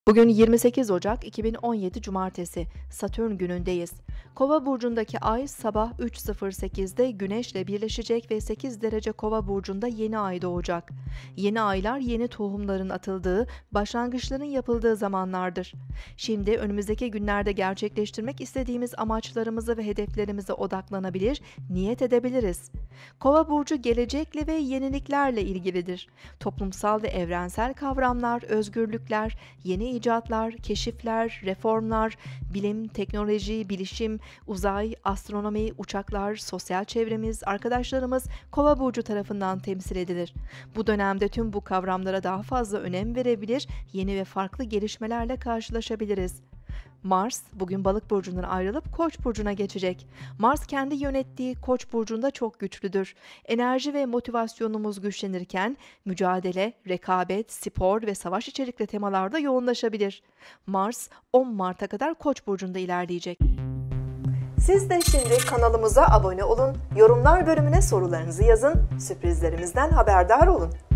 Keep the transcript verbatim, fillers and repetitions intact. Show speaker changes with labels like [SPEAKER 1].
[SPEAKER 1] Bugün yirmi sekiz Ocak iki bin on yedi Cumartesi, Satürn günündeyiz. Kova burcundaki ay sabah üç sıfır sekizde Güneş'le birleşecek ve sekiz derece Kova burcunda yeni ay doğacak. Yeni aylar yeni tohumların atıldığı, başlangıçların yapıldığı zamanlardır. Şimdi önümüzdeki günlerde gerçekleştirmek istediğimiz amaçlarımızı ve hedeflerimize odaklanabilir, niyet edebiliriz. Kova burcu gelecekle ve yeniliklerle ilgilidir. Toplumsal ve evrensel kavramlar, özgürlükler, yeni icatlar, keşifler, reformlar, bilim, teknoloji, bilişim, uzay, astronomi, uçaklar, sosyal çevremiz, arkadaşlarımız Kova burcu tarafından temsil edilir. Bu dönemde tüm bu kavramlara daha fazla önem verebilir, yeni ve farklı gelişmelerle karşılaşabiliriz. Mars bugün Balık burcundan ayrılıp Koç burcuna geçecek. Mars kendi yönettiği Koç burcunda çok güçlüdür. Enerji ve motivasyonumuz güçlenirken mücadele, rekabet, spor ve savaş içerikli temalarda yoğunlaşabilir. Mars on Mart'a kadar Koç burcunda ilerleyecek. Siz de şimdi kanalımıza abone olun, yorumlar bölümüne sorularınızı yazın, sürprizlerimizden haberdar olun.